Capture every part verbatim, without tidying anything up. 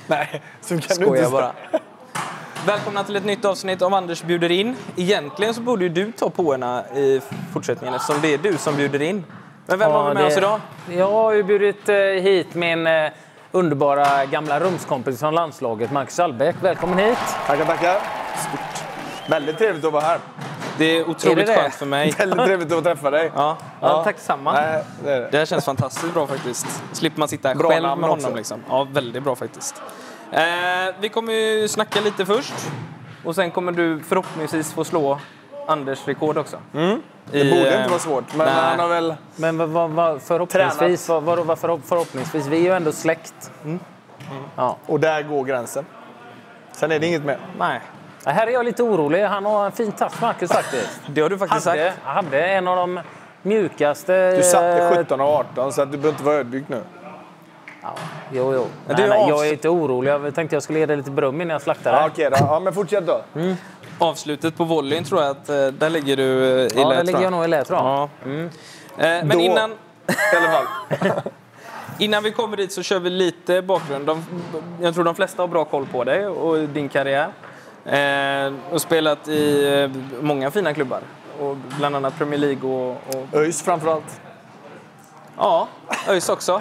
Nej, så kan Skojar du inte bara. Välkomna till ett nytt avsnitt av Anders bjuder in. Egentligen så borde ju du ta påerna i fortsättningen eftersom det är du som bjuder in. Men vem Ja, har vi med det, oss idag? Jag har ju bjudit hit min eh, underbara gamla rumskompis från landslaget, Marcus Albeck. Välkommen hit. Tackar, tackar. Stort. Väldigt trevligt att vara här. Det är otroligt Är det det? skönt för mig. Väldigt trevligt att träffa dig. Ja, ja. Ja. Tack samma. Nej, det är det. Det här känns fantastiskt bra faktiskt. Slipper man sitta Bra själv namn med honom också. liksom. Ja, väldigt bra faktiskt. Eh, vi kommer ju snacka lite först. Och sen kommer du förhoppningsvis få slå Anders rekord också. Mm. Det I, borde eh, inte vara svårt, men nej. han har väl... Men vad, vad, vad, förhoppningsvis, vad, vad, vad förhopp- förhoppningsvis, vi är ju ändå släkt. Mm. Ja. Och där går gränsen. Sen är det inget mer. Nej, Ja, här är jag lite orolig. Han har en fin touch, Marcus, faktiskt. det har du faktiskt hade, sagt. hade en av de mjukaste... Du satte eh, sjutton och arton, så att du behöver inte vara ödmjuk nu. Ja, jo, jo. Men Nej, det är nej, avs- jag är inte orolig. Jag tänkte jag skulle ge dig lite beröm innan jag slaktade. Ja, okej då. Ja, men fortsätt då. Mm. Avslutet på volleyn tror jag att eh, där ligger du eh, i Ja, lä, där ligger tror jag nog i lä, tror jag. Ja. Mm. Eh, men Då- innan, I alla fall. innan vi kommer dit så kör vi lite bakgrund. De, jag tror de flesta har bra koll på dig och din karriär. Eh, och spelat i eh, många fina klubbar. Och bland annat Premier League och... och ÖIS framförallt. ja, ÖIS också.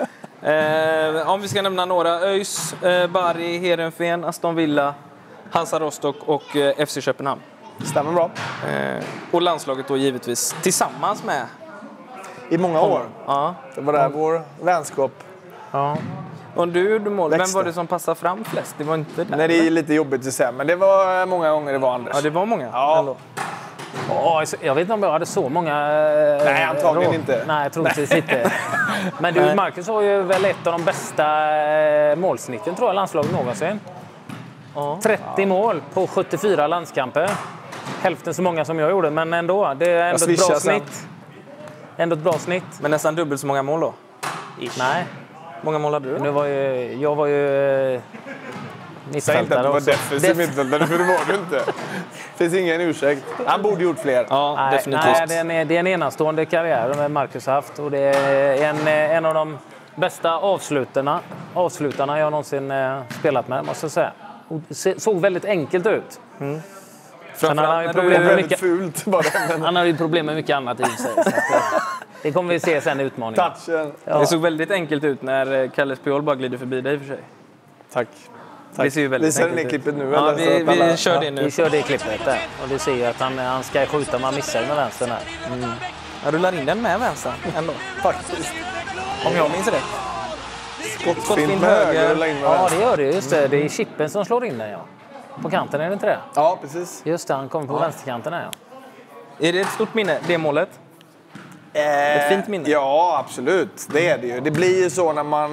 Eh, om vi ska nämna några. ÖIS, eh, Bari, Heerenveen, Aston Villa, Hansa Rostock och eh, F C Köpenhamn. Stämmer bra. Eh, och landslaget då givetvis tillsammans med... I många år. Ja. Det var där vår vänskap. Ja. Och du gjorde mål. Vem Växte. var det som passade fram flest? Det var inte där. Nej, det är lite jobbigt att säga, men det var många gånger det var Anders. Ja, det var många. Ja. Ändå. Ja, jag vet inte om jag hade så många... eh, Nej, antagligen rå- inte. Nej, troligtvis inte. Men du, Marcus har ju väl ett av de bästa eh, målsnitten, tror jag, landslaget någonsin. Ja. trettio mål på sjuttiofyra landskamper. Hälften så många som jag gjorde, men ändå. Det är ändå ett swishar bra sen. snitt. Ändå ett bra snitt. Men nästan dubbelt så många mål då. Nej, många mål hade du nu då? var ju, jag var ju eh, Säg inte att du var också. defensiv Def- mittfältare, för det var du inte. Det finns ingen ursäkt. Han borde gjort fler. Ja, Nej, definitivt. nej det, är en, det är en enastående karriär som Marcus har haft. Och det är en, en av de bästa avslutarna, avslutarna jag någonsin eh, spelat med, måste jag säga. Och se, såg väldigt enkelt ut. Sen har han ju när problem du- med Väldigt mycket, fult bara. Men han har ju problem med mycket annat i sig. Så att, eh, det kommer vi se sen i utmaningen. touchen. Det såg väldigt enkelt ut när eh, Kalle Spiol bara glider förbi dig i och för sig. Tack. Det ser ju väldigt Visar ni enkelt ut. klippet nu? Ja, eller? vi, Så att alla- vi kör det Vi nu. kör det klippet där. Och du ser ju att han, han ska skjuta, man missar med vänstern här. Jag rullar in den med vänster ändå. Faktiskt. Om jag minns rätt. Skottfint med höger och la in med Ja, vänster. det gör det. Just det. Det är Chippen som slår in den, ja. På kanten, är det inte det? Ja, precis. Just det, han kommer på vänsterkanten här, ja. Är det ett stort minne, det målet? Ett fint minne. Ja, absolut. Det är det ju. Det blir ju så när man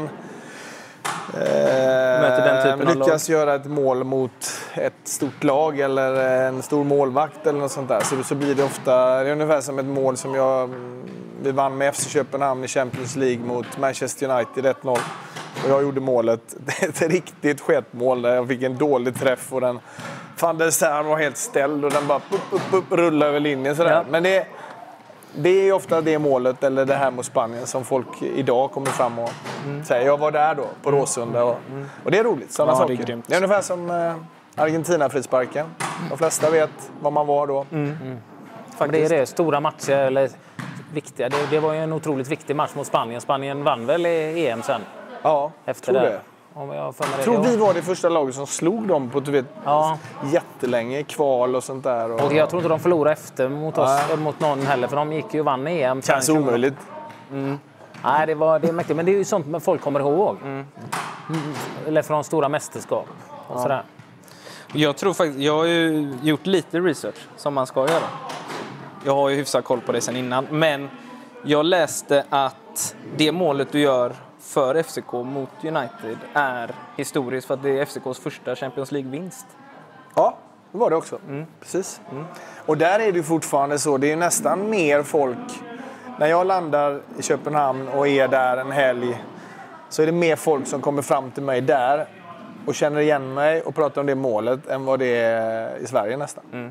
eh, den typen av lyckas göra ett mål mot ett stort lag eller en stor målvakt eller något sånt där. Så, så blir det ofta, det är ungefär som ett mål som jag, vi vann med F C Köpenhamn i Champions League mot Manchester United ett noll. Och jag gjorde målet. Det är ett riktigt sketmål där jag fick en dålig träff och den Van der Sar var helt ställd och den bara upp, upp, upp, rullade över linjen sådär. Ja. Men det, det är ofta det målet eller det här mot Spanien som folk idag kommer fram och säger jag var där då på Råsunda och, och det är roligt sådana Ja, det saker. är grymt. Det är ungefär som eh, Argentina-frisparken. De flesta vet vad man var då. Men det är det, stora matcher eller viktiga. Det, det var ju en otroligt viktig match mot Spanien. Spanien vann väl i E M sen Ja, efter tror det. det. Om jag för mig det. Jag tror Ja. vi var det första laget som slog dem på du vet, Ja. jättelänge, kval och sånt där. Och, Och jag tror inte de förlorade efter mot oss, äh. mot någon heller, för de gick ju och vann E M. känns omöjligt. Nej, det, var, det är mäktigt. Men det är ju sånt som folk kommer ihåg. Mm. Eller från stora mästerskap och sådär. Jag tror faktiskt, jag har ju gjort lite research som man ska göra. Jag har ju hyfsat koll på det sen innan. Men jag läste att det målet du gör för F C K mot United är historiskt för att det är F C K:s första Champions League-vinst. Ja, det var det också. Precis. Och där är det ju fortfarande så. Det är ju nästan mer folk. När jag landar i Köpenhamn och är där en helg så är det mer folk som kommer fram till mig där och känner igen mig och pratar om det målet än vad det är i Sverige nästan. Mm.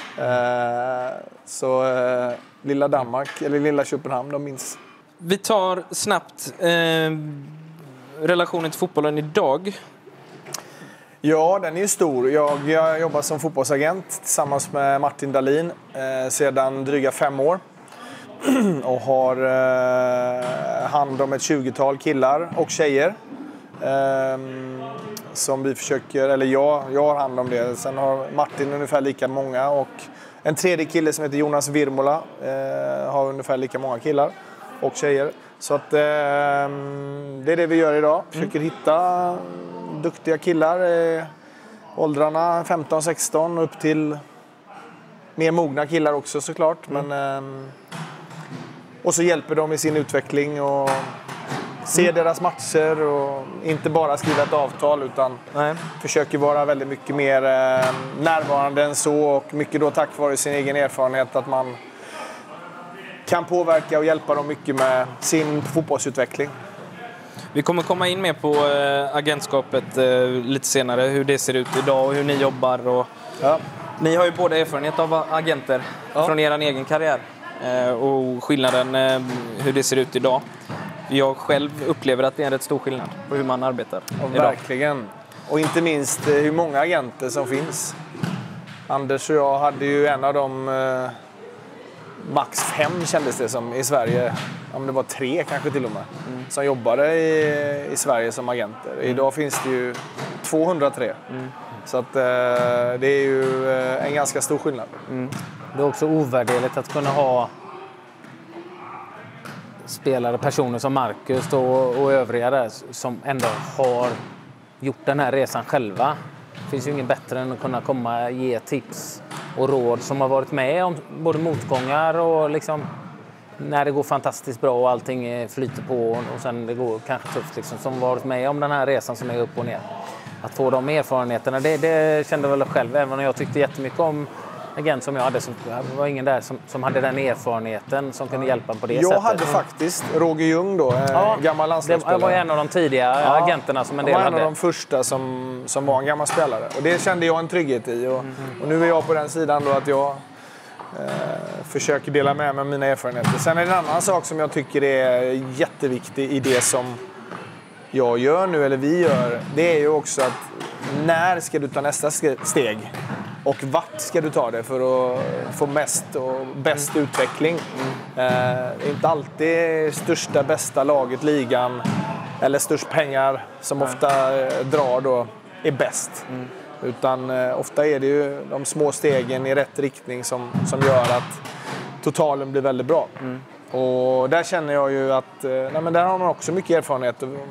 Eh, så eh, lilla Danmark, eller lilla Köpenhamn, de minns. Vi tar snabbt eh, relationen till fotbollen idag. Ja, den är ju stor. Jag, jag jobbar som fotbollsagent tillsammans med Martin Dahlin eh, sedan dryga fem år. Och har eh, hand om ett tjugotal killar och tjejer. Eh, som vi försöker, eller jag, jag har hand om det. Sen har Martin ungefär lika många. Och en tredje kille som heter Jonas Virmola eh, har ungefär lika många killar och tjejer. Så att, eh, det är det vi gör idag. Försöker mm. hitta duktiga killar i åldrarna femton sexton upp till mer mogna killar också såklart. Mm. Men, eh, och så hjälper de i sin utveckling och se mm. deras matcher och inte bara skriva ett avtal utan Nej. försöker vara väldigt mycket mer eh, närvarande än så och mycket då tack vare sin egen erfarenhet att man kan påverka och hjälpa dem mycket med sin fotbollsutveckling. Vi kommer komma in mer på äh, agentskapet äh, lite senare, hur det ser ut idag och hur ni jobbar. Och... Ja. Ni har ju både erfarenhet av agenter ja. från er egen karriär äh, och skillnaden äh, hur det ser ut idag. Jag själv upplever att det är en rätt stor skillnad på hur man arbetar och idag. Verkligen. Och inte minst hur många agenter som finns. Anders och jag hade ju en av de... Äh, max fem kändes det som i Sverige, om det var tre kanske till och med, mm. som jobbade i, i Sverige som agenter. Mm. Idag finns det ju tvåhundratre. Mm. Så att, eh, det är ju eh, en ganska stor skillnad. Mm. Det är också ovärderligt att kunna ha spelare, personer som Marcus och, och övriga där som ändå har gjort den här resan själva. Det finns ju ingen bättre än att kunna komma och ge tips och råd som har varit med om både motgångar och liksom när det går fantastiskt bra och allting flyter på och sen det går kanske tufft liksom, som varit med om den här resan som är upp och ner. Att få de erfarenheterna, det, det kände väl själv, även om jag tyckte jättemycket om agent som jag hade, så var ingen där som, som hade den erfarenheten som kunde hjälpa på det jag sättet. Jag hade faktiskt Roger Ljung då, en ja, gammal landslagsspelare. Det var en av de tidiga ja, agenterna som en del hade. Han var en av de första som, som var en gammal spelare. Och det kände jag en trygghet i. Och, mm. och nu är jag på den sidan då att jag eh, försöker dela med mig av mina erfarenheter. Sen är det en annan sak som jag tycker är jätteviktig i det som jag gör nu, eller vi gör. Det är ju också att när ska du ta nästa steg? Och vart ska du ta det för att få mest och bäst mm. utveckling? Mm. Eh, inte alltid största, bästa laget, ligan eller störst pengar som Nej. ofta eh, drar då är bäst. Mm. Utan eh, ofta är det ju de små stegen i rätt riktning som, som gör att totalen blir väldigt bra. Mm. Och där känner jag ju att eh, nej, men där har man också mycket erfarenhet. Mm.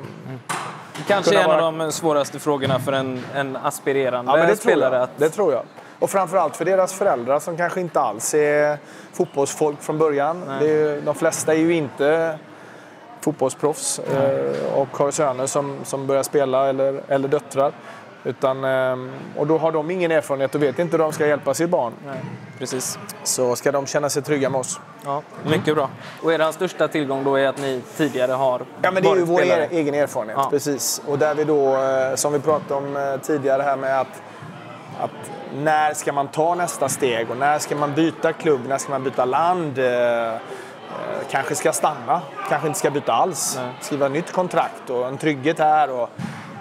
Kanske en vara... av de svåraste frågorna för en, en aspirerande ja, men det spelare. Tror att... Det tror jag. Och framförallt för deras föräldrar som kanske inte alls är fotbollsfolk från början. Det är ju, de flesta är ju inte fotbollsproffs eh, och har söner som, som börjar spela eller, eller döttrar. Utan, eh, och då har de ingen erfarenhet och vet inte hur de ska hjälpa sitt barn. Nej. Precis. Så ska de känna sig trygga med oss. Ja, mycket bra. Och er största tillgång då är att ni tidigare har Ja, men det är ju vår er, egen erfarenhet, ja. Precis. Och där vi då, som vi pratade om tidigare här med att, att när ska man ta nästa steg och när ska man byta klubb, när ska man byta land, eh, kanske ska stanna, kanske inte ska byta alls, Nej. skriva nytt kontrakt och en trygghet här. Och,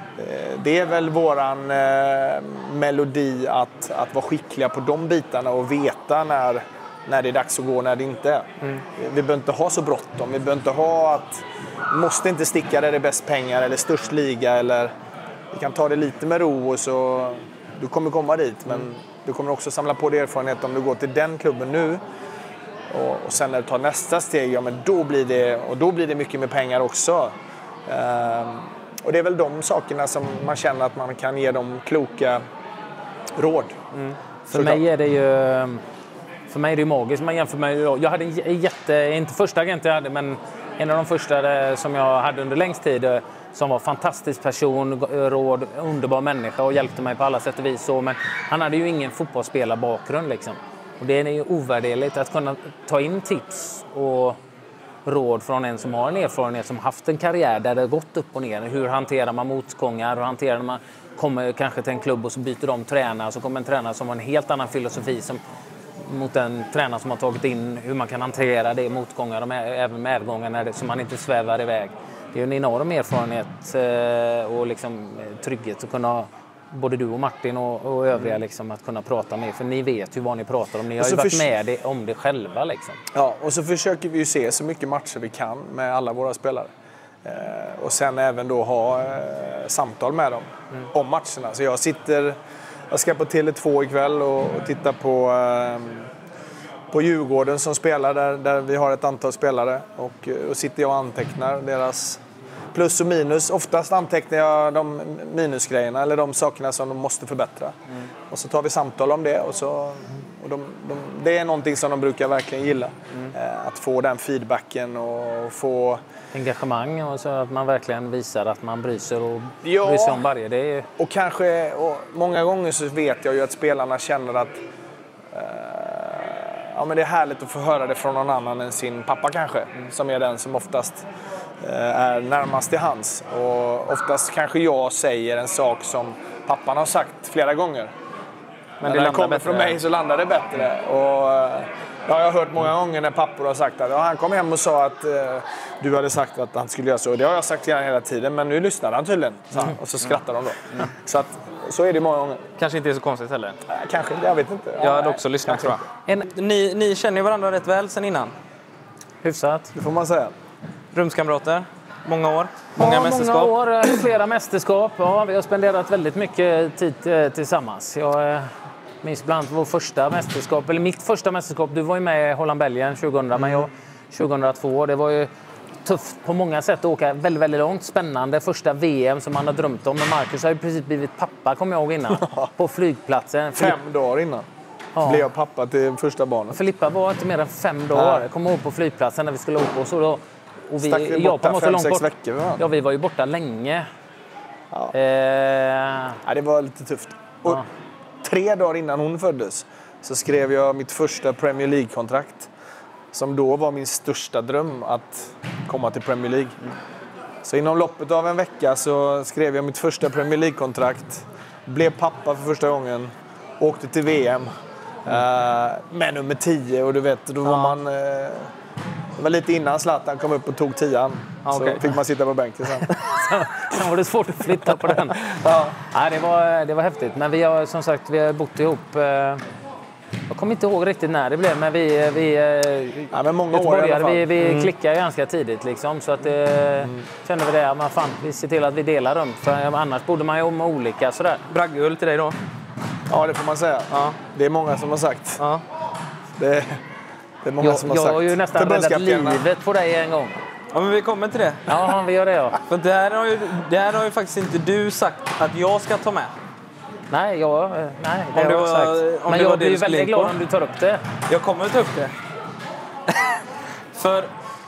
eh, det är väl våran eh, melodi att, att vara skickliga på de bitarna och veta när, när det är dags att gå och när det inte är. Mm. Vi behöver inte ha så bråttom, vi behöver inte ha att måste inte sticka där det är bäst pengar eller störst liga, eller vi kan ta det lite med ro och så du kommer komma dit, men mm. du kommer också samla på dig erfarenhet om du går till den klubben nu och, och sen när du tar nästa steg, ja men då blir det, och då blir det mycket med pengar också. Ehm, och det är väl de sakerna som man känner att man kan ge dem kloka råd. Mm. För mig är det ju för mig är det magiskt. Man jämför med, jag hade en jätte, inte första agent jag hade, men en av de första som jag hade under längst tid, som var fantastisk person, råd, underbar människa och hjälpte mig på alla sätt och vis. Så, men han hade ju ingen fotbollsspelar-bakgrund liksom. Och det är ju ovärderligt att kunna ta in tips och råd från en som har en erfarenhet, som haft en karriär där det har gått upp och ner. Hur hanterar man motgångar? Hur hanterar man, kommer kanske till en klubb och så byter de tränare, så kommer en tränare som har en helt annan filosofi som mot en tränare som har tagit in hur man kan hantera det, motgångar och även medgångar när det, så man inte svävar iväg. Det är en enorm erfarenhet och liksom trygghet att kunna både du och Martin och, och övriga liksom, att kunna prata med. För ni vet ju vad ni pratar om. Ni har ju varit med det, om det själva. Liksom. Ja, och så försöker vi ju se så mycket matcher vi kan med alla våra spelare. Eh, och sen även då ha eh, samtal med dem mm. om matcherna. Så jag sitter, jag ska på Tele två ikväll och, och titta på, eh, på Djurgården som spelar där, där vi har ett antal spelare. Och, och sitter jag och antecknar deras plus och minus. Oftast antecknar jag de minusgrejerna eller de sakerna som de måste förbättra. Mm. Och så tar vi samtal om det. Och så, och de, de, det är någonting som de brukar verkligen gilla. Mm. Eh, att få den feedbacken och få... engagemang och så att man verkligen visar att man bryr sig och ja, bryr sig om varje. Det är... Och kanske, och många gånger så vet jag ju att spelarna känner att eh, ja, men det är härligt att få höra det från någon annan än sin pappa kanske. Mm. Som är den som oftast är närmast till hands. Och oftast kanske jag säger en sak som pappan har sagt flera gånger. Men, Men när det kommer bättre. Från mig så landar det bättre. Och ja, jag har hört många gånger när pappor har sagt att ja, han kom hem och sa att eh, du hade sagt att han skulle göra så. Det har jag sagt till honom hela tiden, men nu lyssnar han tydligen. Så, och så skrattar de då. Mm. Så, att, så är det många gånger. Kanske inte är så konstigt heller. Äh, kanske, jag vet inte. Jag hade också lyssnat, tror jag. En, ni, ni känner ju varandra rätt väl sen innan. Hyfsat. Det får man säga. Rumskamrater, många år, många ja, mästerskap. Många år, flera mästerskap. Ja, vi har spenderat väldigt mycket tid tillsammans. Jag minns bland annat vår första mästerskap, eller mitt första mästerskap. Du var ju med i Holland-Belgien tjugohundra, mm. men jag tjugohundratvå. Det var ju tufft på många sätt att åka väldigt, väldigt långt. Spännande första V M som man har drömt om. Men Marcus har ju precis blivit pappa, kommer jag ihåg innan, på flygplatsen. Fem dagar innan. Ja. Blev jag pappa till första barnet. Filippa var inte mer än fem dagar. Jag kommer ihåg på flygplatsen när vi skulle åka. Och så då, och vi, Stack vi borta var fem, långt sex bort. veckor? Va? Ja, vi var ju borta länge. Ja. Eh... Ja, det var lite tufft. Och ja. Tre dagar innan hon föddes så skrev jag mitt första Premier League-kontrakt. Som då var min största dröm att komma till Premier League. Mm. Så inom loppet av en vecka så skrev jag mitt första Premier League-kontrakt. Blev pappa för första gången. Åkte till V M. Mm. Uh, med nummer tio och du vet, då var ja. man... Uh, det var lite innan Zlatan kom upp och tog tian. Ah, okay. Så fick man sitta på bänken sen. Sen var det svårt att flytta på den. Ja. Ja, det, var, det var häftigt. Men vi har som sagt vi har bott ihop... Uh, jag kommer inte ihåg riktigt när det blev, men vi... vi ja, men många år i alla fall. Vi, vi mm. klickade ganska tidigt liksom. Så att uh, mm. kände vi det. Man fan, vi ser till att vi delar rum. För annars borde man ju om olika sådär. Braggull till dig då? Ja, det får man säga. Ja. Det är många som har sagt. Ja. Det, det är många jag, som har jag sagt. Jag har ju nästan räddat livet på dig en gång. Ja, men vi kommer till det. Ja, vi gör det, ja. För det här, har ju, det här har ju faktiskt inte du sagt att jag ska ta med. Nej, jag, nej det om har jag sagt. Men jag blir väldigt glad på. Om du tar upp det. Jag kommer att ta upp det. För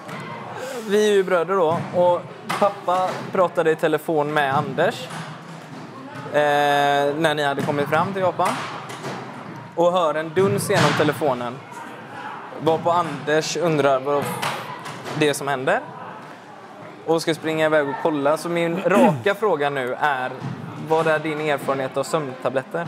vi är ju bröder då. Och pappa pratade i telefon med Anders. Eh, när ni hade kommit fram till Japan. Och hör en duns genom telefonen. Varpå Anders undrar vad det som händer. Och ska springa iväg och kolla. Så min raka fråga nu är: vad är din erfarenhet av sömntabletter?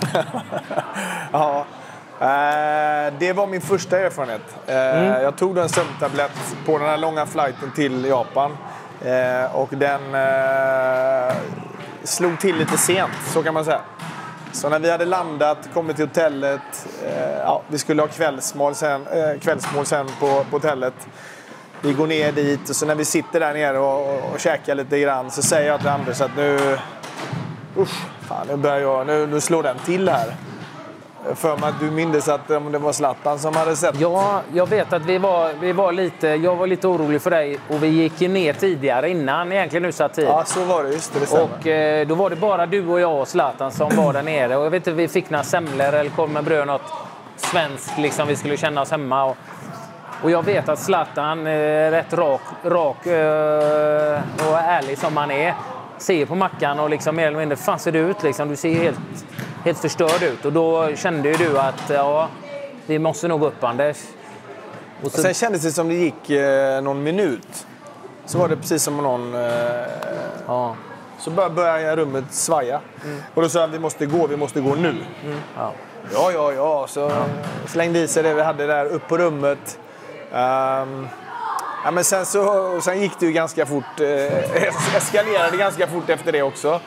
Ja, eh, det var min första erfarenhet. Eh, mm. Jag tog en sömntablett på den här långa flighten till Japan. Eh, och den eh, slog till lite sent, så kan man säga. Så när vi hade landat, kommit till hotellet, eh, ja, vi skulle ha kvällsmål sen, eh, kvällsmål sen på, på hotellet. Vi går ner dit och så när vi sitter där nere och, och, och käkar lite grann så säger jag till Anders att nu... Usch, fan, nu börjar jag, nu, nu slår den till här. För mig att du minns att det var Zlatan som hade sett. Ja, jag vet att vi var, vi var lite, jag var lite orolig för dig och vi gick ner tidigare innan egentligen utsatt tid. Ja, så var det, just det, det stämmer. Och eh, då var det bara du och jag och Zlatan som var där nere. Och jag vet inte, vi fick några semlor eller kom med bröd, något svenskt liksom, vi skulle känna oss hemma. Och, och jag vet att Zlatan är rätt rak, rak eh, och ärlig som han är. Ser på mackan och liksom mer eller mindre, fan ser du ut liksom, du ser helt, helt förstörd ut. Och då kände ju du att ja, vi måste nog upp, Anders. Och, så... och sen kändes det som det gick eh, någon minut. Så var det precis som någon... Eh, ja. Så började rummet svaja. Mm. Och då sa jag, vi måste gå, vi måste gå nu. Mm. Ja. ja, ja, ja. Så ja. Slängde i sig det vi hade där upp på rummet. Um, Ja, men sen, så, sen gick det ju ganska fort, eh, eskalerade ganska fort efter det också.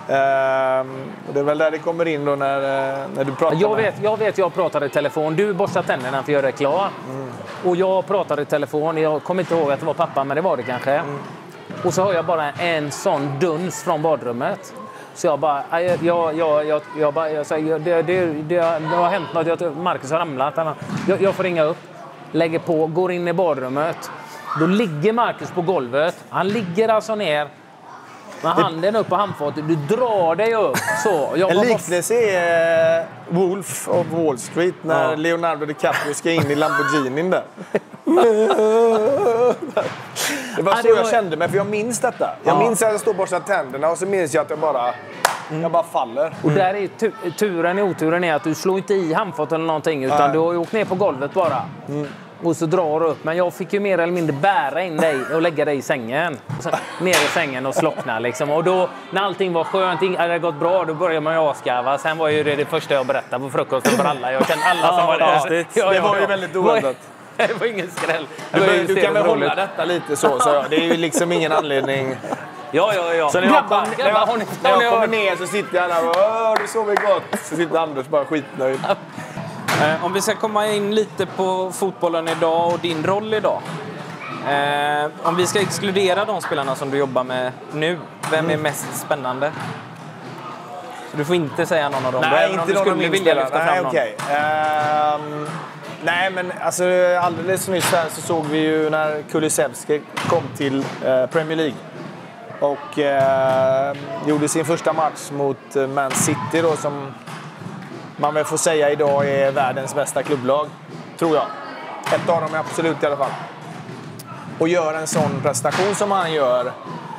Ehm, och det är väl där det kommer in då när, när du pratar Jag med... vet, jag vet, jag pratar i telefon. Du borstar tänderna för att göra det klar. Mm. Och jag pratar i telefon. Jag kommer inte ihåg att det var pappa, men det var det kanske. Mm. Och så har jag bara en sån duns från badrummet. Så jag bara, jag, jag, jag, jag, jag bara, jag säger, det, det, det, det har hänt något. Jag, Marcus har ramlat. Jag, jag får ringa upp, lägger på, går in i badrummet. Då ligger Marcus på golvet. Han ligger alltså ner med handen upp på handfatet. Du drar dig upp. Så. Jag en liknelse är uh, Wolf of Wall Street när ja. Leonardo DiCaprio ska in i Lamborghinin där. Det var så ja, det var... jag kände mig, för jag minns detta. Jag ja. minns att jag står och borstar tänderna och så minns jag att jag bara, mm. jag bara faller. Mm. Och där är tu turen i oturen är att du slår inte i handfatet eller någonting, utan Nej. du har åkt ner på golvet bara. Mm. Och så drar du upp. Men jag fick ju mer eller mindre bära in dig och lägga dig i sängen. Så, ner i sängen och slockna liksom. Och då, när allting var skönt, hade det gått bra, då började man ju asgarva. Sen var ju det det första jag berättade på frukosten för alla. Jag kände alla som ja, var där. Ja, det var ju väldigt oväntat. Det var ingen skräll. Du, du kan väl hålla detta lite så, så ja. Det är ju liksom ingen anledning. Ja, ja, ja. Så när jag, kom, när jag, när jag kommer ner så sitter jag där och åh, det sover gott. Så sitter Anders bara skitnöjd. Eh, om vi ska komma in lite på fotbollen idag och din roll idag. Eh, om vi ska exkludera de spelarna som du jobbar med nu, vem är mest spännande? Så du får inte säga någon av dem. Nej, även inte om du någon skulle vilja lyfta fram Nej, någon. Okay. Um, nej, men alltså, alldeles nyss här så såg vi ju när Kulusevski kom till uh, Premier League. Och uh, gjorde sin första match mot Man City då, som man väl får säga idag är världens bästa klubblag, tror jag. Ett av dem är absolut i alla fall. Och gör en sån prestation som han gör.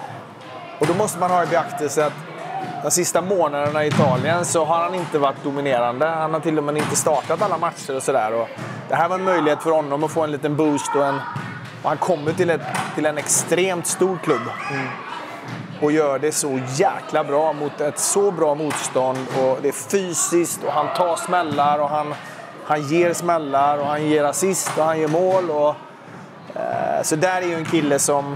Och då måste man ha i beaktelse att de sista månaderna i Italien så har han inte varit dominerande. Han har till och med inte startat alla matcher och sådär. Och det här var en möjlighet för honom att få en liten boost. Och, en, och han kommer till, ett, till en extremt stor klubb. Mm. Och gör det så jäkla bra mot ett så bra motstånd. Och det är fysiskt och han tar smällar och han, han ger smällar och han ger assist och han ger mål. Och, eh, så där är ju en kille som,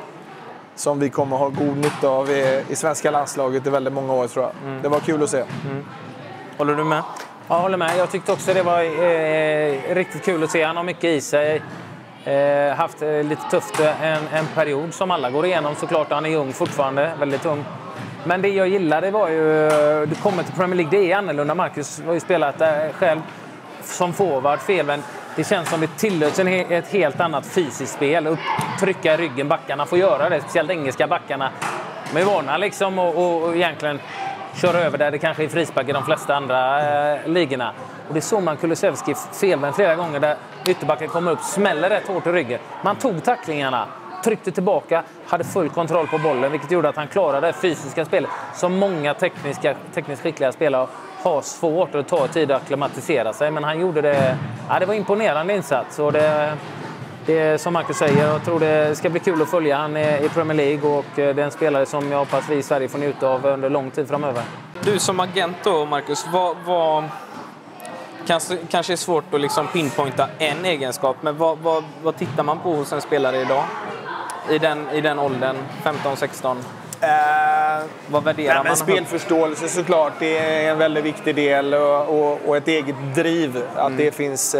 som vi kommer ha god nytta av i, i svenska landslaget i väldigt många år, tror jag. Mm. Det var kul att se. Mm. Håller du med? Ja, jag håller med. Jag tyckte också det var eh, riktigt kul att se. Han har mycket i sig. Eh, haft eh, lite tufft en, en period som alla går igenom, såklart. Han är ung fortfarande, väldigt ung. Men det jag gillade var ju, du kommer till Premier League, det är annorlunda. Marcus har ju spelat där själv som forward, felvänd. Det känns som det tillåts en, ett helt annat fysiskt spel. Upp, trycka i ryggen, backarna får göra det, speciellt engelska backarna. De är vana liksom och, och, och egentligen köra över där det kanske är frispark i de flesta andra eh, ligorna. Och det såg man Kulusevski felvänd flera gånger där ytterbacken kommer upp, smäller rätt hårt i ryggen. Man tog tacklingarna, tryckte tillbaka, hade full kontroll på bollen, vilket gjorde att han klarade det fysiska spelet som många tekniska, tekniskt skickliga spelare har svårt att ta tid att akklimatisera sig. Men han gjorde det, ja, det var imponerande insats. Och det, det som Marcus säger, jag tror det ska bli kul att följa han i Premier League, och det är en spelare som jag hoppas vi i Sverige får njuta av under lång tid framöver. Du som agent då, Marcus, vad, vad kanske, kanske är svårt att liksom pinpointa en egenskap, men vad, vad, vad tittar man på hos en spelare idag? I den, i den åldern, femton sexton? Uh, vad värderar nej, man? Spelförståelse såklart, det är en väldigt viktig del, och, och, och ett eget driv. Att mm. det finns... Uh,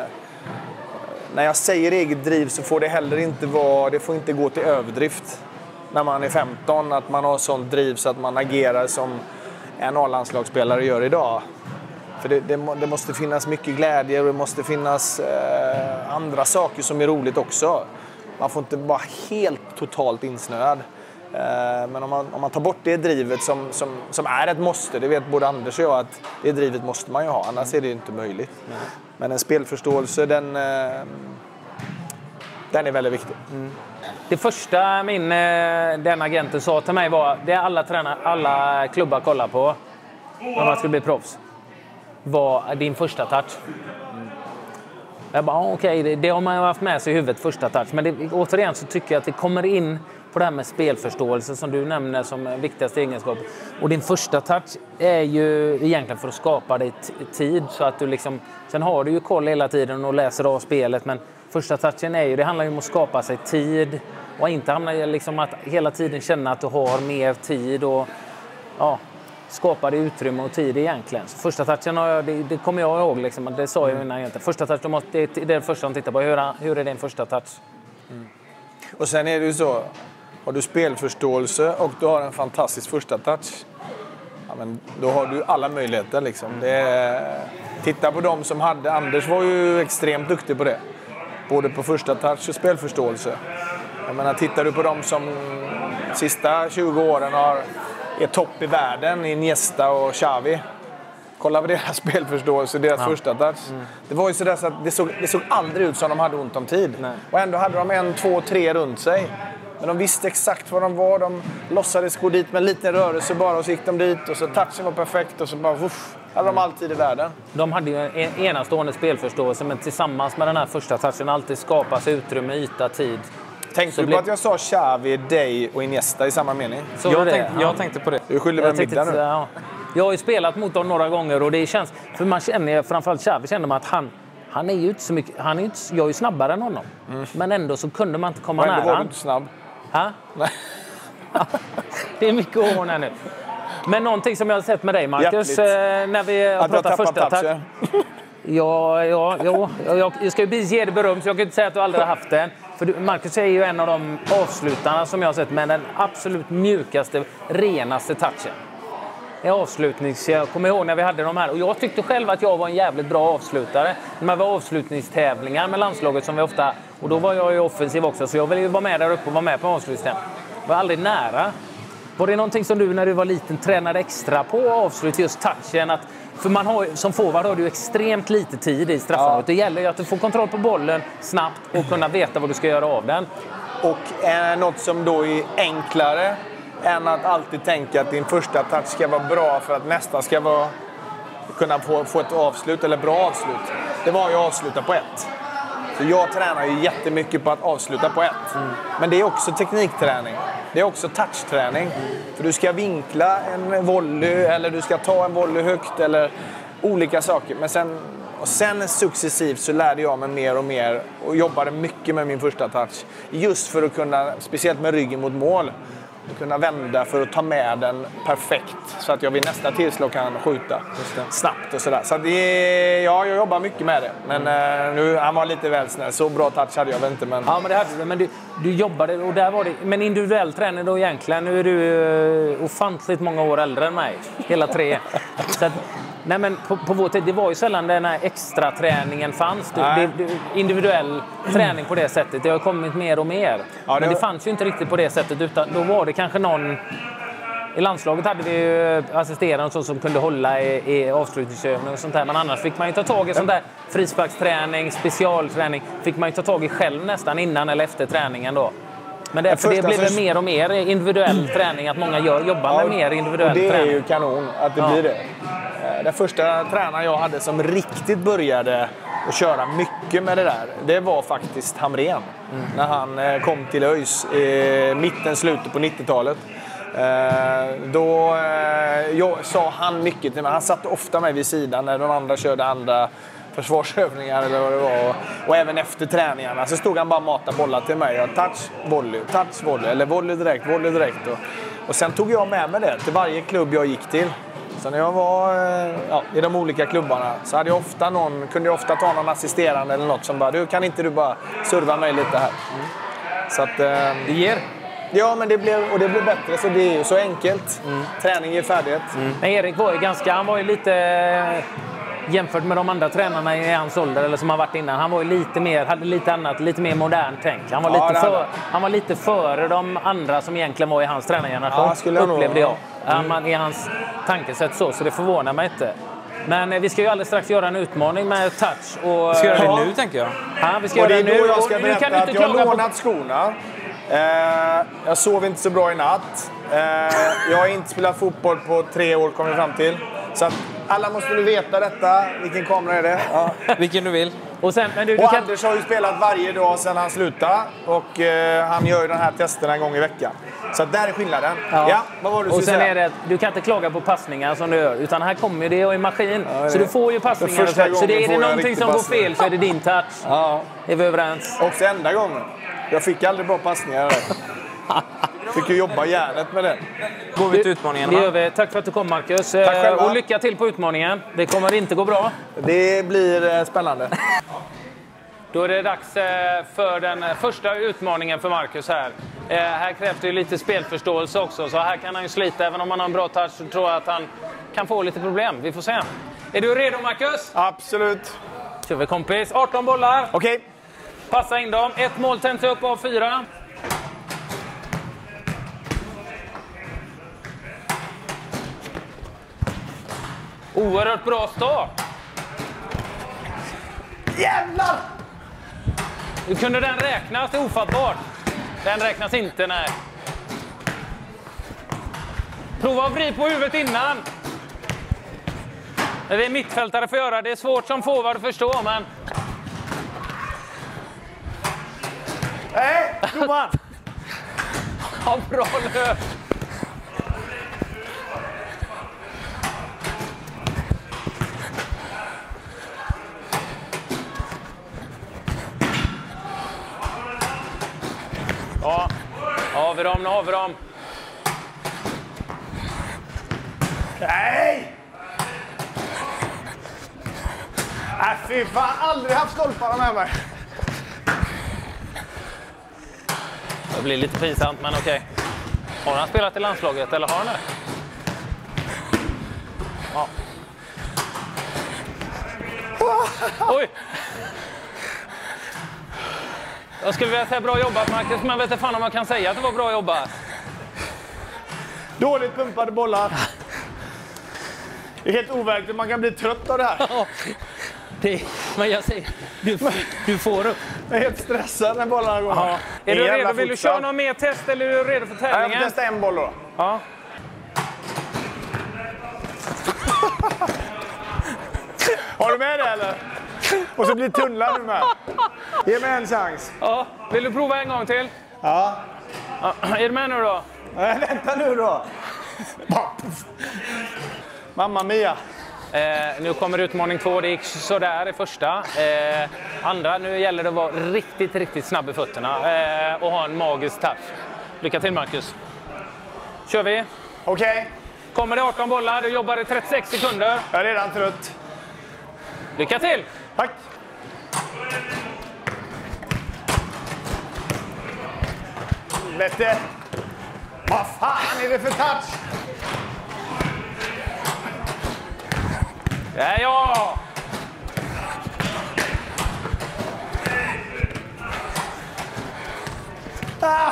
när jag säger eget driv så får det heller inte vara, det får inte gå till överdrift när man är femton, att man har sånt driv så att man agerar som en A-landslagsspelare gör idag. För det, det, det måste finnas mycket glädje och det måste finnas eh, andra saker som är roligt också. Man får inte vara helt totalt insnöad. Eh, men om man, om man tar bort det drivet som, som, som är ett måste, det vet både Anders och jag att det drivet måste man ju ha, annars är det inte möjligt. Mm. Men en spelförståelse, den, eh, den är väldigt viktig. Mm. Det första min, den agenten sa till mig var, det alla, tränar, alla klubbar kollar på när man skulle bli proffs, var din första touch. Mm. Jag bara, okej, okay, det, det har man ju haft med sig i huvudet, första touch. Men det, återigen så tycker jag att det kommer in på det här med spelförståelse som du nämner som viktigaste egenskap. Och din första touch är ju egentligen för att skapa dig tid, så att du liksom, sen har du ju koll hela tiden och läser av spelet, men första touchen är ju, det handlar ju om att skapa sig tid och inte hamna liksom att hela tiden känna att du har mer tid, och ja, skapade utrymme och tid egentligen. Så första touchen, har jag, det, det kommer jag ihåg. Liksom, det sa jag innan egentligen. Första touch, måste, det är det första de tittar på. Hur, hur är din första touch? Mm. Och sen är det ju så, har du spelförståelse och du har en fantastisk första touch, ja, men då har du alla möjligheter. Liksom. Det är, titta på dem som hade, Anders var ju extremt duktig på det. Både på första touch och spelförståelse. Jag menar, tittar du på dem som sista tjugo åren har, är topp i världen, i Iniesta och Xavi. Kolla på deras spelförståelse, deras ja. första touch. Mm. Det var ju sådär så att det såg, det såg aldrig ut som de hade ont om tid. Nej. Och ändå hade de en, två, tre runt sig. Men de visste exakt vad de var. De låtsades gå dit med en liten rörelse bara och så gick de dit. Och så touchen var perfekt och så bara uff, hade de alltid i världen. De hade ju en enastående spelförståelse, men tillsammans med den här första touchen alltid skapas utrymme, yta, tid. Tänkte du på att jag sa Xavi, Day och Iniesta i samma mening? Så jag, tänkte, jag ja. tänkte på det. Du skyller mig middag nu. Ja. Jag har ju spelat mot dem några gånger och det känns, för man känner, framförallt Xavi känner man att han, han är ju inte så mycket, han är inte, jag är ju snabbare än honom. Mm. Men ändå så kunde man inte komma nära. Men ändå var du inte snabb. Ha? Nej. Det är mycket ord här nu. Men någonting som jag har sett med dig, Marcus, eh, när vi har pratat första touch. Ja, ja, ja, jag, jag ska ju ge dig beröm, så jag kan inte säga att du aldrig har haft den. För du, Marcus är ju en av de avslutarna som jag har sett med den absolut mjukaste, renaste touchen. I avslutnings, jag kommer ihåg när vi hade de här, och jag tyckte själv att jag var en jävligt bra avslutare. När man var avslutningstävlingar med landslaget som vi ofta, och då var jag ju offensiv också, så jag ville ju vara med där uppe och vara med på avslutningstävlingar. Jag var aldrig nära. Var det någonting som du när du var liten tränade extra på avslut, just touchen? Att, för man har, som forward har du extremt lite tid i straffområdet. Ja. Det gäller ju att du får kontroll på bollen snabbt och kunna veta vad du ska göra av den. Och eh, något som då är enklare än att alltid tänka att din första touch ska vara bra för att nästa ska vara, kunna få, få ett avslut eller bra avslut. Det var ju att avsluta på ett. Så jag tränar ju jättemycket på att avsluta på ett. Mm. Men det är också teknikträning. Det är också touchträning. Mm. För du ska vinkla en volley eller du ska ta en volley högt eller olika saker. Men sen, och sen successivt så lärde jag mig mer och mer och jobbade mycket med min första touch. Just för att kunna, speciellt med ryggen mot mål, att kunna vända för att ta med den perfekt så att jag vid nästa tillslag kan skjuta snabbt och sådär. Så det, ja, jag jobbar mycket med det. Men mm. nu, han var lite väl snäll. Så bra touch hade jag väl inte. Men... Ja, men det hade du. Men du, du jobbade och där var det. Men individuell träning då egentligen. Nu är du uh, ofantligt många år äldre än mig. Hela tre. Så att, nej, men på, på vår tid, det var ju sällan den här extra träningen fanns. Du, det, det, individuell träning på det sättet. Det har kommit mer och mer. Ja, det men det var... fanns ju inte riktigt på det sättet. Utan då var det kanske någon... I landslaget hade vi ju assisterande så som kunde hålla i, i avslutningsövning och sånt där. Men annars fick man ju ta tag i sånt där frisparksträning, specialträning. Fick man ju ta tag i själv nästan innan eller efter träningen då. Men det, för det blev alltså... mer och mer individuell träning. Att många gör, jobbar ja, med mer individuell träning. Det är ju kanon att det ja. blir det. Den första tränaren jag hade som riktigt började att köra mycket med det där, det var faktiskt Hamrén. Mm. När han kom till ÖIS i mitten, slutet på nittiotalet. Då jag, sa han mycket till mig. Han satt ofta med vid sidan när de andra körde andra försvarsövningar eller vad det var. Och, och även efter träningarna så stod han bara och matade bollar till mig. Och touch, volley, touch, volley. Eller volley direkt, volley direkt. Och, och sen tog jag med mig det till varje klubb jag gick till. Så när jag var ja, i de olika klubbarna så hade jag ofta någon, kunde jag ofta ta någon assisterande eller något som bara, du kan inte du bara serva mig lite här. Mm. Så att... Eh, det ger... Ja, men det blev, och det blev bättre, så det är ju så enkelt. Mm. Träning är färdigt. Mm. Men Erik var ju ganska, han var ju lite, jämfört med de andra tränarna i hans ålder, eller som har varit innan, han var ju lite mer, hade lite annat, lite mer modern tänk. Han var, ja, lite, för, han var lite före de andra som egentligen var i hans tränargeneration, ja, upplevde jag. Mm. Han, i hans tankesätt så, så det förvånar mig inte. Men vi ska ju alldeles strax göra en utmaning med touch. Och, vi ska göra det nu, tänker jag. Ja, vi ska och göra det nu. Jag ska berätta kan att jag har lånat på... skorna. Eh, jag sov inte så bra i natt. Eh, jag har inte spelat fotboll på tre år, kommer jag fram till. Så att alla måste nu veta detta. Vilken kamera är det? Ja. Vilken du vill. Och, sen, men du, du och kan... Anders har ju spelat varje dag sedan han slutade. Och eh, han gör ju den här testen en gång i veckan. Så där är skillnaden. Ja. Ja, vad var det du och sen säga? Är det, du kan inte klaga på passningar som du gör. Utan här kommer det och i maskin. Ja, så du får ju passningar. Så, så det är det någonting som går fel så är det din touch. Ja. Är vi överens? Och enda gången. Jag fick aldrig bra passningar. Fick ju jobba järnet med det. Går vi till utmaningen? Det gör vi. Tack för att du kom, Marcus. Tack själva. Och lycka till på utmaningen. Det kommer inte gå bra. Det blir spännande. Då är det dags för den första utmaningen för Marcus här. Här krävs det ju lite spelförståelse också, så här kan han ju slita. Även om han har en bra touch så tror jag att han kan få lite problem. Vi får se. Är du redo, Marcus? Absolut. Kör vi, kompis. arton bollar. Okej. Okay. Passa in dem. Ett mål tänds upp av fyra. Oerhört bra start. Jävlar! Hur kunde den räknas? Det är ofattbart. Den räknas inte, nej. Prova att vrida på huvudet innan. Det är mittfältare får göra. Det är svårt som forward att förstå, men... Nej, prova! Ja, bra löp. Ja, har vi dem, nu har vi dem. Nej! Nej, fy fan, aldrig haft stolparna med mig. Det blir lite pinsamt, men okej. Har han spelat i landslaget, eller har han det? Ja. Oj! Jag skulle vilja säga bra jobbat, Marcus, men jag vet inte fan om man kan säga att det var bra jobbat. Dåligt pumpade bollar. Det är helt overkligt, man kan bli trött av det här. Ja, det, men jag säger, du, du får upp. Jag är helt stressad när bollarna går. Ja. Är du redo? Vill du köra någon mer test eller är du redo för tävlingen? Jag får testa en boll då. Ja. Har du med det eller? Och så blir tunnlar nu med. Ge mig en chans. Ja. Vill du prova en gång till? Ja. Ja. Är du med nu då? Nej, vänta nu då. Mamma Mia. Eh, nu kommer utmaning två. Det gick sådär i första. Eh, andra, nu gäller det att vara riktigt, riktigt snabb i fötterna. Eh, och ha en magisk touch. Lycka till, Marcus. Kör vi. Okej. Okay. Kommer det arton bollar. Du jobbar i trettiosex sekunder. Jag är redan trött. Lycka till! Tack! Vette! Vad fan är det för touch? Ja, ja! Ah!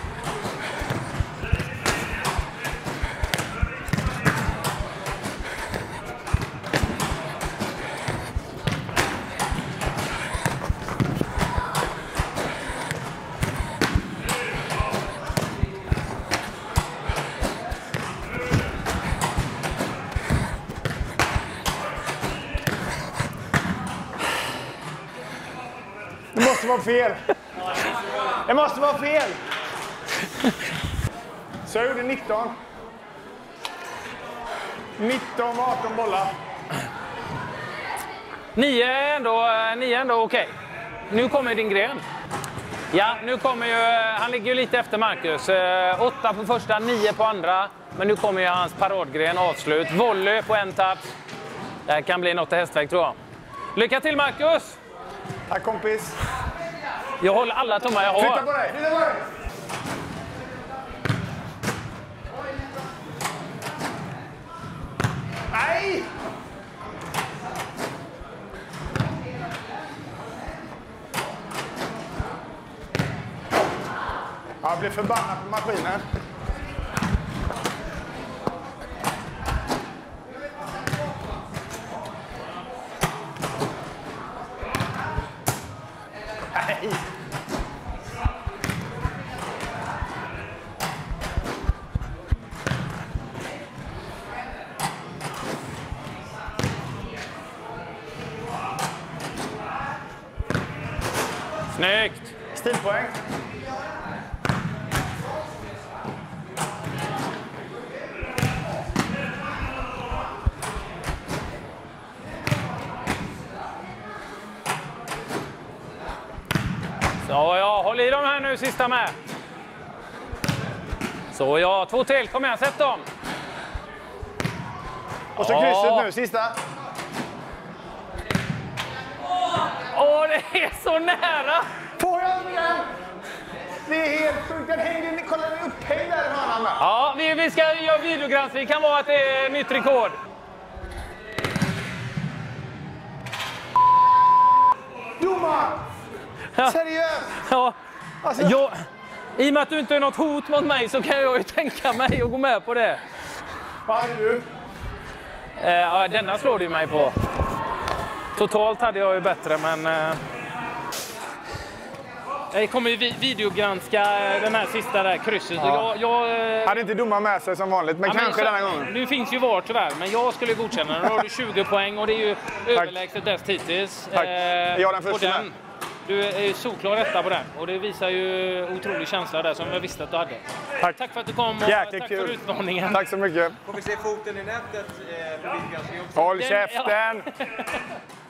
Det måste vara fel. Det måste vara fel. Så jag gjorde nitton. nitton av arton bollar. nio är ändå, nio är ändå okej. Nu kommer din gren. Ja, nu kommer ju... Han ligger ju lite efter Marcus. åtta på första, nio på andra. Men nu kommer ju hans paradgren avslut. Volley på en tapp. Det här kan bli något i hästväg, tror jag. Lycka till, Marcus! Tack, kompis. Jag håller alla tummar jag har. Flytta på dig! Flytta på dig! Nej! Jag blir förbannad på maskinen. Nej! Snyggt! Stilpoäng. Så ja, håll i dem här nu, sista med. Så ja, två till. Kom igen, sätt dem. Och så Ja. krysset nu, sista. Åh, det är så nära! Får jag den igen? Det är helt sjukt. Den hängde, kolla den är upphängd där i hörnan. Ja, vi, vi ska göra videogranskning. Det kan vara att det är nytt rekord. Domar! Seriöst? Ja, Alltså, jag, i och med att du inte är något hot mot mig så kan jag ju tänka mig att gå med på det. vad hade du? Eh, ja, denna slår du mig på. Totalt hade jag ju bättre, men... Eh, jag kommer ju vi videogranska den här sista där krysset. Ja. Jag, jag, eh, Hade inte domar med sig som vanligt, men ja, men kanske så- denna gången. Nu finns ju V A R tyvärr, men jag skulle godkänna den. Då har du tjugo poäng och det är ju överlägset bäst hittills. Tack. Är jag den på första den. med? Du är ju solklar etta på den och det visar ju otrolig känsla där som jag visste att du hade. Tack. Tack för att du kom och Jäkligt tack kul. för utmaningen. Tack så mycket. Får vi se foten i nätet eh, på videogranskning också? Håll Den- käften!